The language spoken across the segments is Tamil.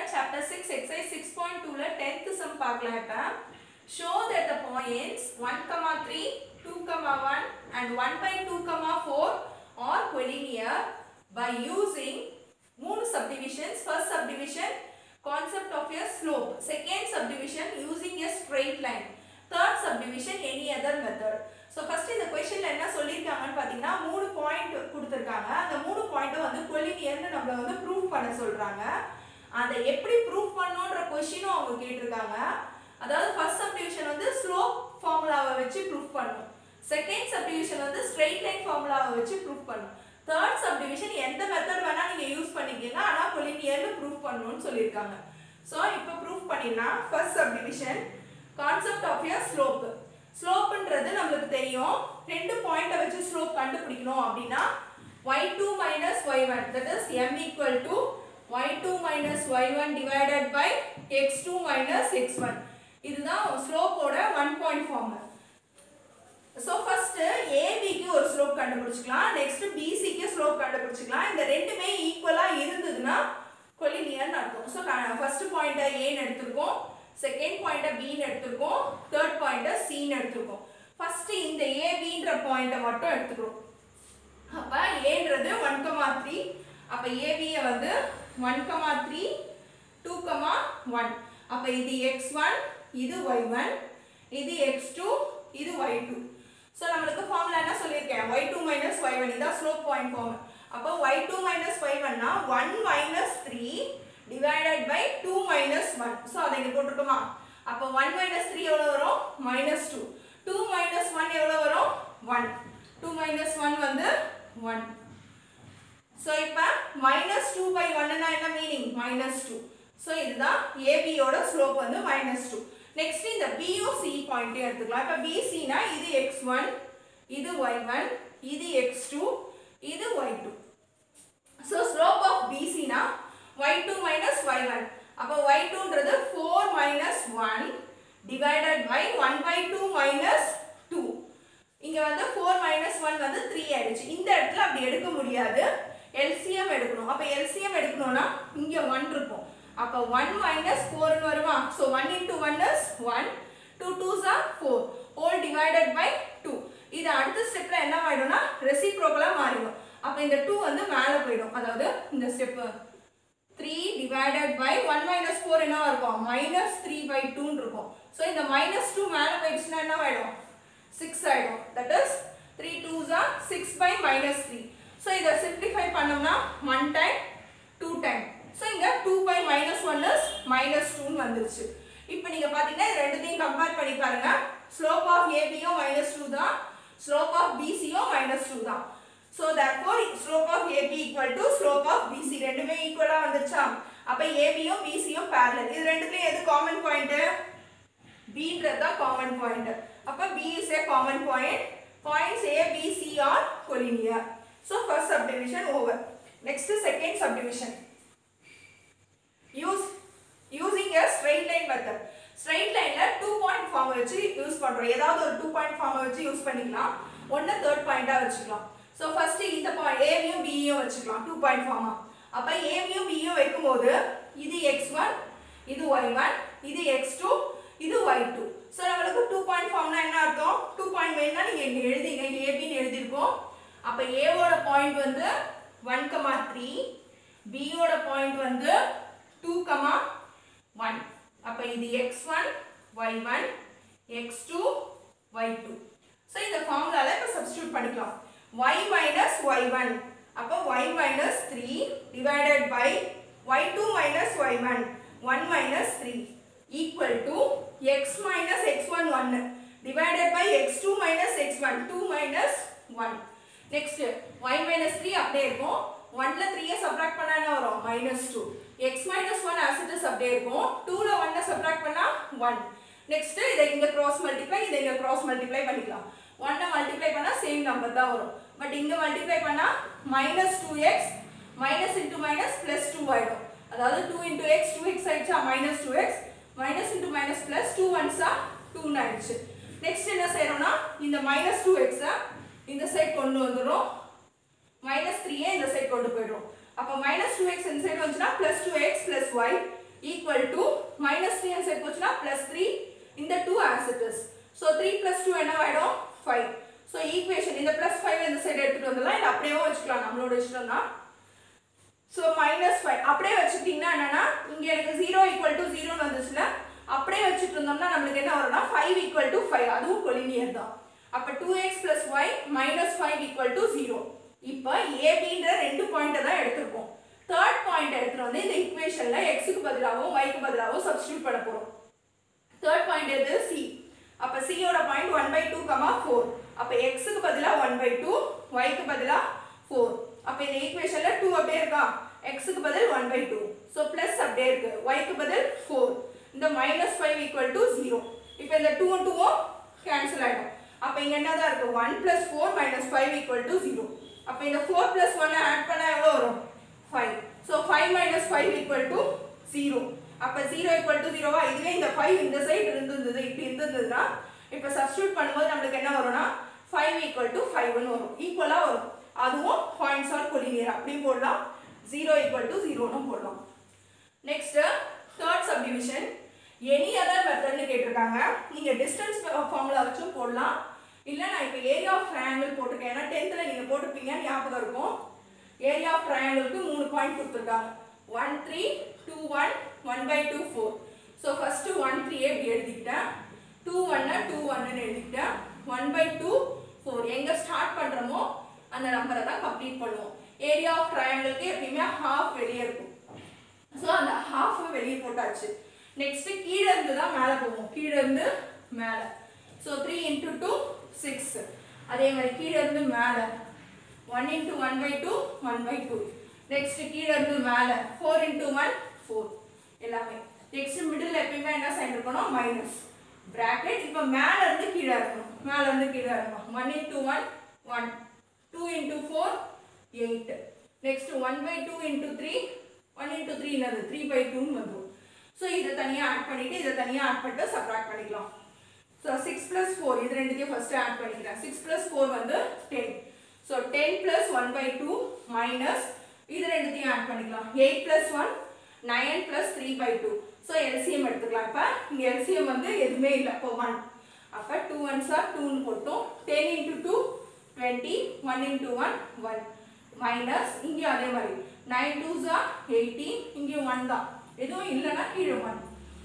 chapter 6 exercise 6.2 ல 10th sum பார்க்கலாம் இப்ப. Show that the points 1, 3, 2, 1 and 1/2, 4 are collinear by using மூணு subdivisions. First subdivision concept of a slope. Second subdivision using a straight line. Third subdivision any other method. So first இந்த क्वेश्चनல என்ன சொல்லிருக்காங்கன்னு பாத்தீங்கன்னா மூணு பாயிண்ட் கொடுத்திருக்காங்க. அந்த மூணு பாயிண்ட் வந்து collinearனு நம்மள வந்து ப்ரூவ் பண்ண சொல்றாங்க. அதை எப்படி ப்ரூவ் பண்ணனும்ன்ற क्वेश्चனும் அவங்க கேட்டிருக்காங்க. அதாவது ஃபர்ஸ்ட் சப்டிவிஷன் வந்து ஸ்லோப் ஃபார்முலாவை வச்சு ப்ரூவ் பண்ணனும். செகண்ட் சப்டிவிஷன் வந்து ஸ்ட்ரெயிட் லைன் ஃபார்முலாவை வச்சு ப்ரூவ் பண்ணனும். தேர்ட் சப்டிவிஷன் எந்த மெத்தட் வேணா நீங்க யூஸ் பண்ணிக்கீங்க ஆனா collinearனு ப்ரூவ் பண்ணனும்னு சொல்லிருக்காங்க. சோ இப்போ ப்ரூவ் பண்ணிடலாம். First subdivision concept of a slope. ஸ்லோப்ன்றது நமக்கு தெரியும். ரெண்டு பாயிண்ட வச்சு ஸ்லோப் கண்டுபிடிக்கணும் அப்படினா y2 y1 that is m equal to y2 y1 divided by x2 x1. இதுதான் ஸ்லோப்போட 1 point formula. So first AB க்கு ஒரு ஸ்லோப் கண்டுபிடிச்சுக்கலாம். நெக்ஸ்ட் BC க்கு ஸ்லோப் கண்டுபிடிச்சுக்கலாம். இந்த ரெண்டுமே ஈக்குவலா இருந்ததுனா collinearனு அர்த்தம். சோ ஃபர்ஸ்ட் பாயிண்ட A ன்னு எடுத்துக்கோம். செகண்ட் பாயிண்ட B ன்னு எடுத்துக்கோம். தேர்ட் பாயிண்ட C ன்னு எடுத்துக்கோம். ஃபர்ஸ்ட் இந்த AB ன்ற பாயிண்ட மட்டும் எடுத்துக்கிறோம். அப்ப A ன்றது 1, 3. அப்ப AB ய வந்து 1, 3, 2, 1. அப்ப இது x1, இது y1, இது x2, இது y2. சோ நமக்கு ஃபார்முலா என்ன சொல்லிருக்கேன்? y2 y1 இத ஸ்லோப் பாயிண்ட் ஃபார்முலா. அப்ப y2 y1 னா 1 - 3 divided by 2 - 1. சோ அத இங்க போட்டுட்டோமா? அப்ப 1 - 3 எவ்வளவு வரும்? -2. 2 - 1 எவ்வளவு வரும்? 1. 2 - 1 வந்து 1. சோ இப்ப -2/1 னா என்ன மீனிங்? -2. சோ இதுதான் AB யோட ஸ்லோப் வந்து -2. நெக்ஸ்ட் இந்த BO C பாயிண்ட் எடுத்துக்கலாம். இப்ப BC னா இது x1, இது y1, இது x2, இது y2. So slope of BC னா y2 y1. அப்ப y2 ன்றது 4 - 1 divided by 1/2 - 2. இங்க வந்து 4 - 1 வந்து 3 ஆயிடுச்சு. இந்த இடத்துல அப்படி எடுக்க முடியாது. LCM எடுக்கணும். அப்ப LCM எடுக்கணும்னா இங்க 1 இருக்கும். அப்ப 1 - 4 ன்னு வருமா? So 1 * 1 is 1. 2 2s are 4 all divided by 2. இது அடுத்த ஸ்டெப்ல என்ன ஆயிடும்னா ரெசிப்ரோக்கலா மாறிடும். அப்ப இந்த 2 வந்து மேல போய்டும். அதாவது இந்த ஸ்டெப் 3 divided by 1 - 4 என்னவா இருக்கும்? -3/2 ன்னு இருக்கும். சோ இந்த -2 மேல போயிடுச்சுனா என்ன ஆயிடும்? 6 ஆயிடும். that is 3 2s are 6/-3. So இத சிம்பிளிஃபை பண்ணோம்னா 1 டைம் 2 டைம். சோ இங்க 2/-1 is -2 ன்னு வந்துருச்சு. இப்போ நீங்க பாத்தீங்கன்னா இந்த ரெண்டுத்தையும் கம்பேர் பண்ணி பாருங்க. ஸ்லோப் ஆஃப் AB யும் -2 தான். ஸ்லோப் ஆஃப் BC யும் -2 தான். So therefore slope of AB equal to slope of BC. ரெண்டுமே ஈக்குவலா வந்துச்சா? அப்ப AB யும் BC யும் parallel. இது ரெண்டுலயும் எது காமன் பாயிண்ட்? B ன்றது தான் காமன் பாயிண்ட். அப்ப B is a common point. Points A, B, C are collinear. So first subdivision over. Next second subdivision. Using a straight line method. Straight lineல 2 point form வச்சு யூஸ் பண்றோம். ஏதாவது ஒரு 2 point form வச்சு யூஸ் பண்ணிக்கலாம். ஒண்ணு third point ஆ வச்சுக்கலாம். So first இந்த பாயிண்ட் A யும் B யும் வச்சுக்கலாம் 2 பாயிண்ட் ஃபார்மா. அப்ப A யும் B யும் வைக்கும்போது இது x1, இது y1, இது x2, இது y2. சோ நமக்கு 2 பாயிண்ட் ஃபார்ம்னா என்ன அர்த்தம்? 2 பாயிண்ட் வேணா நீங்க இங்க எழுதிங்க. AB ன்னு எழுதி இருக்கோம். அப்ப A ஓட பாயிண்ட் வந்து 1, 3, B ஓட பாயிண்ட் வந்து 2, 1. அப்ப இது x1, y1, x2, y2. So இந்த ஃபார்முலால இப்ப சப்ஸ்டிட்யூட் பண்ணிக்கலாம். y minus y1 அப்ப y minus 3 divided by y2 minus y1 1 minus 3 equal to x minus x1 1 divided by x2 minus x1 2 minus 1. Next y minus 3 அப்படியே இருக்கும். 1 ல 3 ஐ சப்ட்ராக்ட் பண்ணா என்ன வரும்? -2. x minus 1 as it is அப்படியே இருக்கும். 2 ல 1 ஐ சப்ட்ராக்ட் பண்ணா 1. நெக்ஸ்ட் இத இங்க கிராஸ் மல்டிப்ளை, இத இங்க கிராஸ் மல்டிப்ளை பண்ணிக்கலாம். 1 மல்டிப்ளை பண்ணா சேம் நம்பர் தான் வரும். பட் இங்க மல்டிப்ளை பண்ணா -2x minus into minus plus 2 ஆயிடும். அதாவது 2 into x 2x ஆயிடுச்சா? -2x minus into minus plus 2 ones are 2 ஆயிடுச்சு. நெக்ஸ்ட் என்ன செய்யறோம்னா இந்த -2x இந்த சைடு கொண்டு வந்துறோம். -3 இந்த சைடு கொண்டு போய்றோம். அப்ப -2x இந்த சைடு வந்துச்சுனா +2x + y equal to minus 3 and side போச்சுனா plus 3 இந்த 2 as it is. So 3 plus 2 என்ன ஆயிடும் 5. So equation இந்த plus 5 இந்த சைடு எடுத்துட்டு வந்துடலாம், இல்ல அப்படியே வச்சுக்கலாம், நம்மளோட இஷ்டம் தான். So minus 5 அப்படியே வச்சுக்கிட்டீங்கன்னா என்னன்னா இங்க எனக்கு 0 equal to 0 வந்துச்சுல, அப்படியே வச்சிட்டு இருந்தோம்னா நமக்கு என்ன வரும்னா 5 equal to 5, அதுவும் கொலினியர் தான். அப்ப 2x plus y minus 5 equal to 0. இப்போ ab ன்ற ரெண்டு பாயிண்ட தான் எடுத்துறோம். தேர்ட் பாயிண்ட் எடுத்துட்டு வந்து இந்த ஈக்குவேஷன்ல x க்கு பதிலாவும் y க்கு பதிலாவும் சப்ஸ்டிட்யூட் பண்ண போறோம். தேர்ட் பாயிண்ட் எது c. அப்ப c யோட பாயிண்ட் 1/2, 4. அப்ப x க்கு பதிலா 1/2, y க்கு பதிலா 4. அப்ப இந்த ஈக்குவேஷன்ல 2 அப்படியே இருக்கா, x க்கு பதில் 1/2. சோ பிளஸ் அப்படியே இருக்கு, y க்கு பதில் 4. இந்த -5 equal to 0. இப்போ இந்த 2 2 கேன்சல் ஆயிடும். அப்ப இங்க என்னதான் இருக்கு 1 plus 4 minus 5 equal to 0. அப்ப இந்த 4 plus 1 ஆட் பண்ணா எவ்வளவு வரும் 5. So 5 minus 5 equal to 0. அப்ப 0 equal to 0 வா, இதுவே இந்த 5 இந்த சைடு இருந்தது இப்படி இருந்ததுன்னா இப்ப சப்ஸ்டிட்யூட் பண்ணும்போது நமக்கு என்ன வரும்னா 5 equal to 5 ன்னு வரும், ஈக்குவலா வரும். அதுவும் பாயிண்ட்ஸ் ஆர் கொலினியர் அப்படி போடலாம், 0 equal to 0 ன்னு போடலாம். Next third subdivision, any other method னு கேட்டிருக்காங்க. நீங்க distance formula வச்சும் போடலாம், இல்ல நான் இப்ப area of triangle போட்டுருக்கேன். ஏன்னா 10th ல நீங்க போட்டுப்பீங்க ஞாபகம் இருக்கும். area of triangle க்கு 3 பாயிண்ட் கொடுத்திருக்காங்க, 1 3 2 1 1/2 4. so first 1 3 இப்படி எழுதிட்டேன், 2 1 2 1 ன்னு எழுதிட்டேன், 1/2 4. எங்க ஸ்டார்ட் பண்றோமோ அந்த நம்பரை தான் கம்ப்ளீட் பண்ணுவோம். area of triangle க்கு எப்பவுமே half வெளியே இருக்கும். சோ அந்த half வெளியே போட்டாச்சு. நெக்ஸ்ட் கீழ இருந்து தான் மேலே போவோம், கீழ இருந்து மேலே. So 3 into 2 6. அதே மாதிரி கீழ இருந்து மேலே 1 into 1/2 1/2. நெக்ஸ்ட் கீழ இருந்து மேலே 4 into 1 4 எல்லாமே. நெக்ஸ்ட் மிடில் எப்பவுமே என்ன சைன் இருக்கணும் மைனஸ் பிராக்கெட். இப்போ மேலே இருந்து கீழே இருக்கணும், மேலே இருந்து கீழே இருக்கணும். 1 into 1 1, 2 into 4 8. Next 1/2 into 3, 1 into 3 என்னது 3/2 ன்னு வந்துரும். சோ இத தனியா ஆட் பண்ணிட்டு இத தனியா ஆட் பண்ணிட்டு சப்ட்ராக்ட் பண்ணிக்கலாம். சோ 6 plus 4 இது ரெண்டுத்தையும் ஃபர்ஸ்ட் ஆட் பண்ணிக்கிறேன். 6 plus 4 வந்து 10. சோ 10 plus 1/2 minus இது ரெண்டுத்தையும் ஆட் பண்ணிக்கலாம். 8 plus 1 9 plus 3/2. சோ LCM எடுத்துக்கலாம். இப்ப இங்க LCM வந்து எதுமே இல்ல, அப்ப 1. அப்ப 2 1s are 2 ன்னு போட்டோம். 10 into 2 20, 1 into 1 1 minus இங்க அதே மாதிரி 9 2s are 18, இங்க 1 தான், எதுவும் இல்லனா கீழ 1.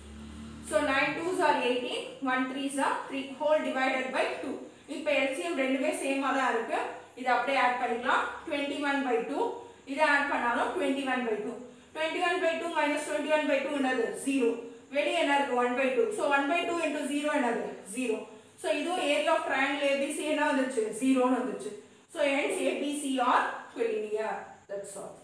so 9 2s are 18, 1 3s are 3 whole divided by 2. இப்போ LCM ரெண்டுமே சேமா தான் இருக்கு, இத அப்படியே ஆட் பண்ணிக்கலாம். 21/2 இத ஆட் பண்ணாலும் 21/2. 21/2 minus 21/2 என்னது 0. வெளிய என்ன இருக்கு 1/2. so 1/2 into 0 என்னது 0. so இதுவும் area of triangle ABC என்ன வந்துச்சு 0 ன்னு வந்துச்சு. so hence ABC are collinear. That's all.